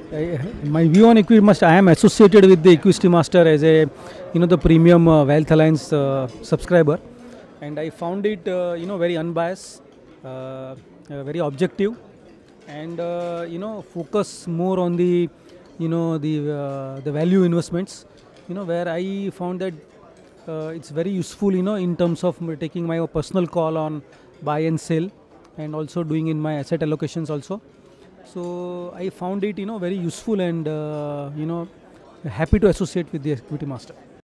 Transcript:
My view on Equimaster, I am associated with the Equity Master as a, the premium Wealth Alliance subscriber, and I found it, very unbiased, very objective, and focus more on the, the value investments, where I found that it's very useful, in terms of taking my personal call on buy and sell, and also doing in my asset allocations also. So I found it, very useful, and happy to associate with the Equity Master.